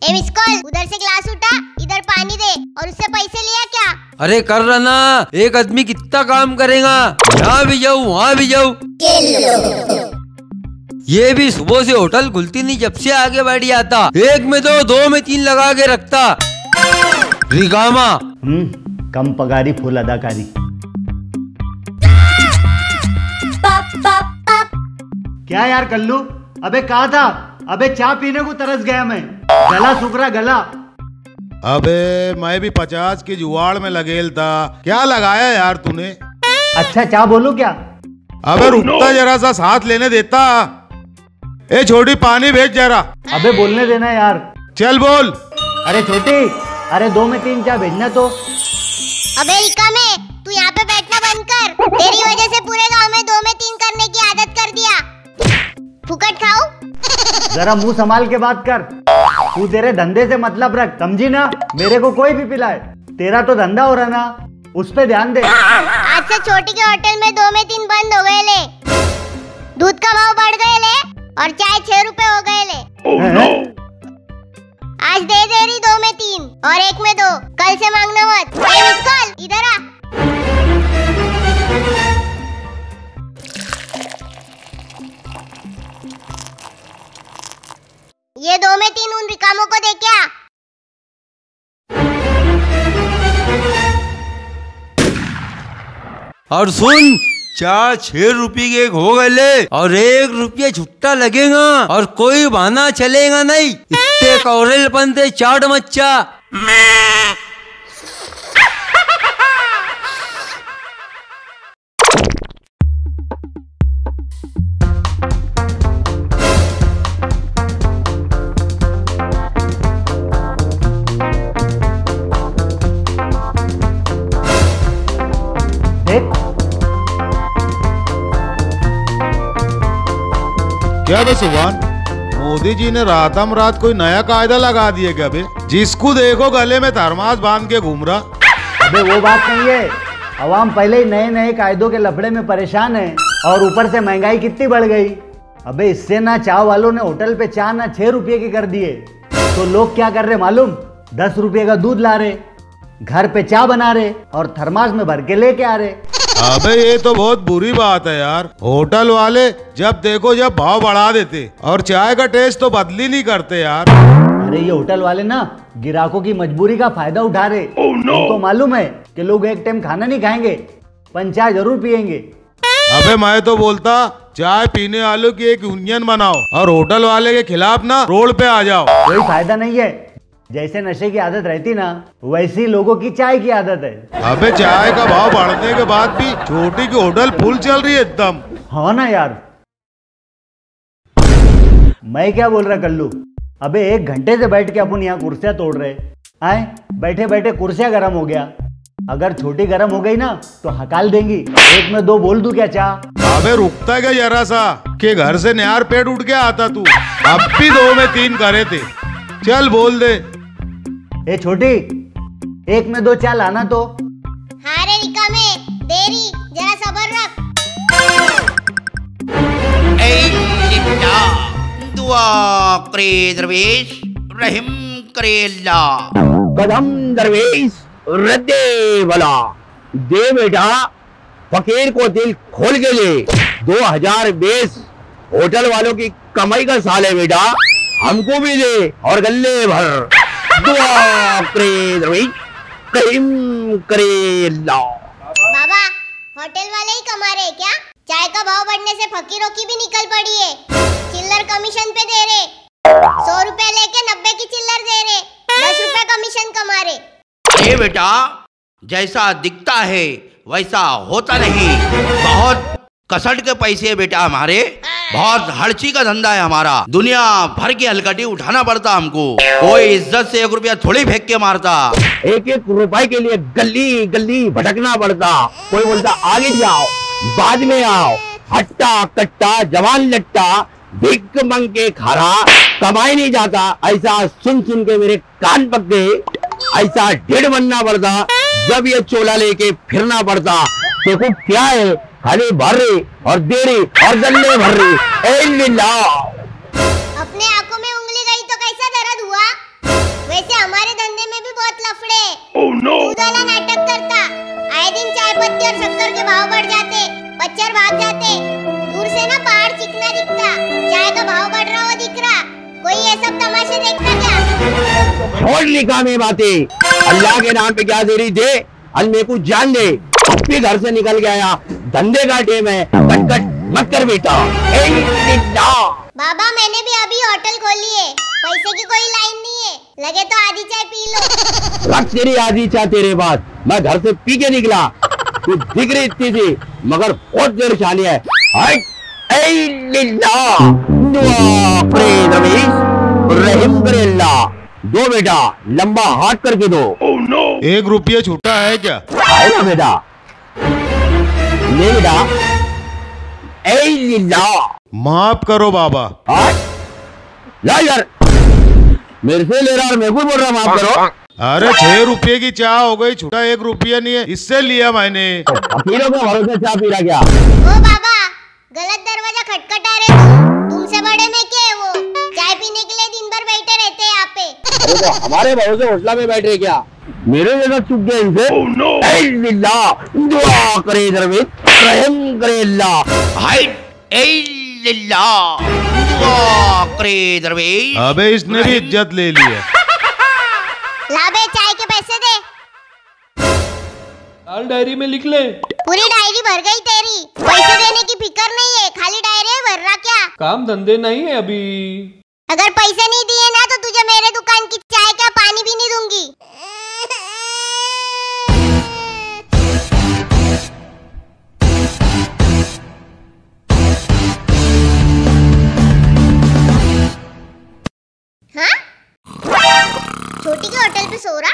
ए miss call, उधर से glass उठा, इधर पानी दे और उससे पैसे लिया क्या? अरे कर रहा ना, एक आदमी कितना काम करेगा, यहाँ भी जाऊँ वहाँ भी जाऊँ। ये भी सुबह से होटल खुलती नहीं, जब से आगे बैठ जाता, एक में दो, दो में तीन लगा के रखता। रिकामा कम पगारी फुल अदाकारी। क्या यार कल्लू, अबे कहा था? अबे चाय पीने को तरस गया मैं, गला सूख रहा गला। अबे मैं भी 50 की जुआड़ में लगेल था, क्या लगाया यार तूने? अच्छा चाय बोलूं क्या? अबे रुकता जरा सा, साथ लेने देता। ए छोटी पानी भेज जरा। अबे बोलने देना यार। चल बोल। अरे छोटी, अरे 2 में 3 चाय भेजना तो। अबे रिका में, तू यहाँ पे बैठना बंद कर, तेरी वजह से पूरे गांव में 2 में 3 करने की आदत कर दिया। फुकट खाओ। जरा मुंह संभाल के बात कर, तू तेरे धंधे से मतलब रख, समझी ना? मेरे को कोई भी पिलाए, तेरा तो धंधा हो रहा ना, उस पे ध्यान दे। आज से छोटी के होटल में 2 में 3 बंद हो गए ले, दूध का भाव बढ़ गए ले और चाय 6 रुपए हो गए ले। आज दे रही 2 में 3 और 1 में 2, कल से मांगना मत। कल इधर आ। ये 2 में 3 उन रिकामों को दे क्या? और सुन, चार 6 रुपये के हो गए ले और 1 रुपया छुट्टा लगेगा और कोई बहाना चलेगा नहीं। इतने कौरेल बनते चाट मच्चा। क्या बे सुभान, मोदी जी ने रातम रात कोई नया कायदा लगा दिया क्या बे? जिसको देखो गले में थर्मास बांध के घूम रहा। अबे वो बात नहीं है, अवाम पहले ही नए नए कायदों के लफड़े में परेशान है और ऊपर से महंगाई कितनी बढ़ गई। अबे इससे ना चाय वालों ने होटल पे चाय ना 6 रुपये की कर दिए, तो लोग क्या कर रहे मालूम? 10 रुपये का दूध ला रहे, घर पे चाय बना रहे और थर्मास में भर के लेके आ रहे। अबे ये तो बहुत बुरी बात है यार। होटल वाले जब देखो जब भाव बढ़ा देते और चाय का टेस्ट तो बदली नहीं करते यार। अरे ये होटल वाले ना ग्राहकों की मजबूरी का फायदा उठा रहे। उनको मालूम है कि लोग एक टाइम खाना नहीं खाएंगे, पर चाय जरूर पियेंगे। अबे मैं तो बोलता चाय पीने वालों की एक यूनियन बनाओ और होटल वाले के खिलाफ ना रोड पे आ जाओ। कोई फायदा नहीं है, जैसे नशे की आदत रहती ना, वैसी लोगों की चाय की आदत है। अबे चाय का भाव बढ़ने के बाद भी छोटी की होटल फुल चल रही है एकदम। हाँ ना यार, मैं क्या बोल रहा कल्लू, अबे 1 घंटे से बैठ के अपन यहाँ कुर्सियां तोड़ रहे आए, बैठे बैठे कुर्सियां गर्म हो गया। अगर छोटी गर्म हो गई ना तो हकाल देंगी। 1 में 2 बोल दूं क्या चाह? अबे रुकता क्या जरा सा, के घर से न्यार पेट उठ के आता तू। अब भी 2 में 3 करे थे, चल बोल दे। ए छोटी, 1 में 2 चाय लाना तो। हाँ रे रिका में, देरी, जरा सब्र रख। दुआ करे दरवेश, रहम करे अल्लाह। कदम दरवेश रद्दे वाला, दे बेटा, फकीर को दिल खोल के ले। 2000 बेस होटल वालों की कमाई का साल है बेटा, हमको भी दे और गल्ले भर। दुआ करे दरवेश, रहम करे अल्लाह। बाबा, होटल वाले ही कमा रहे क्या? चाय का भाव बढ़ने से फकीरों की भी निकल पड़ी है। चिल्लर कमीशन पे दे रहे, 100 रुपए लेके 90 की चिल्लर दे रहे, 10 रुपए कमीशन कमा रहे। ये बेटा, जैसा दिखता है वैसा होता नहीं। बहुत कसट के पैसे बेटा हमारे, बहुत हड़ची का धंधा है हमारा। दुनिया भर की हलकटी उठाना पड़ता हमको, कोई इज्जत से 1 रुपया थोड़ी फेंक के मारता। 1-1 रुपए के लिए गली गली भटकना पड़ता। कोई बोलता आगे जाओ, बाद में आओ, हट्टा कट्टा जवान लट्टा, भिक मंग के खारा, कमाई नहीं जाता। ऐसा सुन सुन के मेरे कान पक गए। ऐसा ढेड़ बनना पड़ता, जब ये चोला लेके फिरना पड़ता। देखो क्या है, खाली भर रही और दे रही और गल्ले भर रही। अपने आंखों में उंगली गई तो कैसा दर्द हुआ? वैसे हमारे धंधे में भी बहुत लफड़े हैं। दूध वाला नाटक करता, आए दिन चाय पत्ती और शक्कर के भाव बढ़ जाते, मच्छर भाग जाते। दूर से ना पहाड़ चिकना दिखता, चाय का भाव बढ़ रहा हो दिख रहा। कोई ये सब तमाशे देखता क्या? छोड़ लिखा में बातें, अल्लाह के नाम पे क्या दे रही थे, अल मेरे को जान दे। अपने घर से निकल गया, धंधे का टेम है, कटकट मत कर बेटा। बाबा मैंने भी अभी होटल खोली है, पैसे की कोई लाइन नहीं है, लगे तो आधी चाय पी लो। रख तेरी आधी चाय तेरे पास, मैं घर से पी के निकला, तू दिख रही इतनी थी मगर बहुत देर चाली है। रहीम करे अल्लाह, दो बेटा, लंबा हाथ करके दो। 1 रुपया छूटा है क्या? है ना बेटा, ले बेटा। माफ करो बाबा। ला यार, मेरे से ले रहा और मेरे को बोल रहा माफ करो। अरे 6 रुपये की चाय हो गई, छूटा 1 रुपया नहीं है, इससे लिया मैंने। अकीलों के भरोसे चाय पी रहा क्या? ओ बाबा, गलत दरवाजा खटखटा रहे तुमसे बड़े में क्या है वो? चाय पीने के लिए दिन भर बैठे रहते हैं यहाँ पे। अरे तो हमारे भरोसे होटला में बैठे क्या? मेरे जैसा चुप गया इनसे। दुआ करे इधर में, रहम करे अल्लाह। अबे इसने भी इज्जत ले ली है। लाबे चाय के पैसे दे। लाल डायरी में लिख ले। पूरी डायरी भर गई तेरी, पैसे देने की फिक्र नहीं है, खाली डायरी भर रहा क्या? काम धंधे नहीं है अभी। अगर पैसे नहीं दिए ना तो तुझे मेरे दुकान की चाय का पानी भी नहीं दूंगी। हाँ? छोटी के होटल पे सो रहा?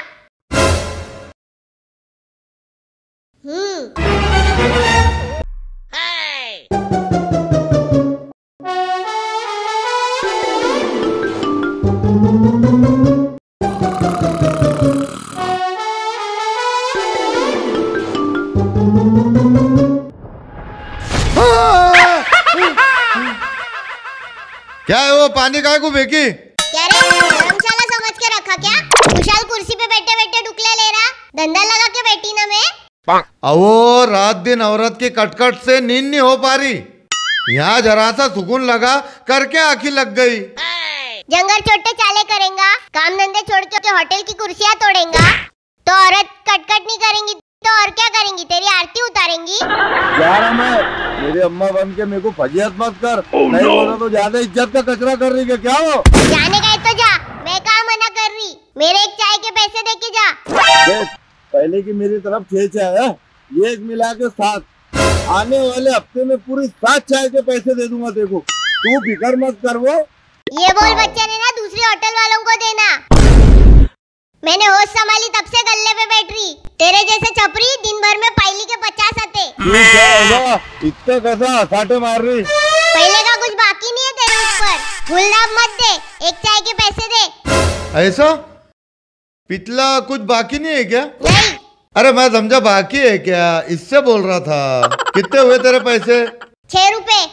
क्या है वो, पानी काय को फेंकी? क्या रे, धर्मशाला समझ के रखा क्या? खुशहाल कुर्सी पे बैठे बैठे डुकले ले रहा, धंधा लगा के बैठी ना मैं। अवो रात दिन औरत की कटकट से नींद नहीं हो पा रही, यहाँ जरा सा सुकून लगा करके आंखी लग गई। जंगल छोटे चाले करेगा, काम धंधे छोड़ के होटल की कुर्सियां तोड़ेगा, तो औरत कटकट नहीं करेंगी तो और क्या करेंगी? तेरी आरती उतारेंगी। यार मैं मेरी अम्मा बन के मेरे को फजीहत मत कर। नहीं बोला तो ज्यादा इज्जत का कचरा कर रही है क्या? हो जाने का है तो जा, मैं कहाँ मना कर रही। मेरे एक चाय के पैसे दे के जा। देख, पहले की मेरी तरफ 6 चाय है, ये एक मिला के 7, आने वाले हफ्ते में पूरी 7 चाय के पैसे दे दूंगा। देखो तू फिक्र मत कर। वो ये बोल बच्चे ने ना दूसरी होटल वालों को देना। मैंने होश संभाली तब से गल्ले पे बैठ रही, तेरे जैसे छपरी दिन भर में पाइली के 50 आते। इतना कैसा साटे मार रही? पहले का कुछ बाकी नहीं है तेरे ऊपर, गुलाब मत दे, एक चाय के पैसे दे। ऐसा पिछला कुछ बाकी नहीं है क्या? नहीं। अरे मैं समझा बाकी है क्या, इससे बोल रहा था। कितने हुए तेरे पैसे? 6 रुपए।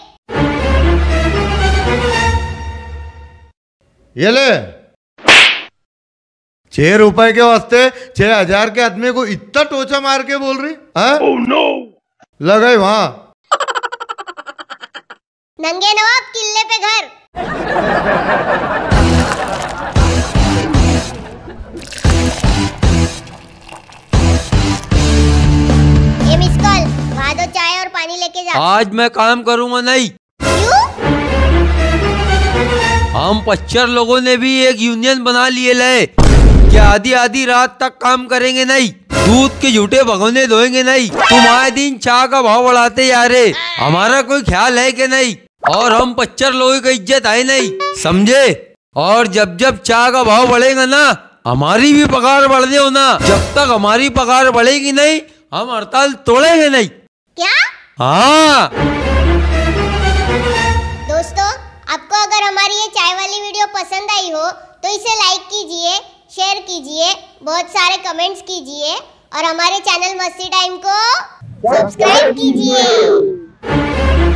ये ले 6 रुपए के वास्ते 6000 के आदमी को इतना टोचा मार के बोल रही है? oh, no. लगाई वहां नंगे नवाब किले पे घर। ये मिस कॉल, वहाँ दो चाय और पानी लेके जा। आज मैं काम करूंगा नहीं। क्यों? हम 25 लोगों ने भी एक यूनियन बना लिए ले कि आधी आधी रात तक काम करेंगे नहीं, दूध के झूठे भगोने धोएंगे नहीं। तुम आए दिन चाय का भाव बढ़ाते जा रहे, हमारा कोई ख्याल है कि नहीं? और हम 25 लोगों की इज्जत है नहीं, समझे? और जब जब चाय का भाव बढ़ेगा ना, हमारी भी पगार बढ़ने होना। जब तक हमारी पगार बढ़ेगी नहीं, हम हड़ताल तोड़ेंगे नहीं। क्या? हाँ दोस्तों, आपको अगर हमारी ये चाय वाली वीडियो पसंद आई हो तो इसे लाइक कीजिए, शेयर कीजिए, बहुत सारे कमेंट्स कीजिए और हमारे चैनल मस्ती टाइम को सब्सक्राइब कीजिए।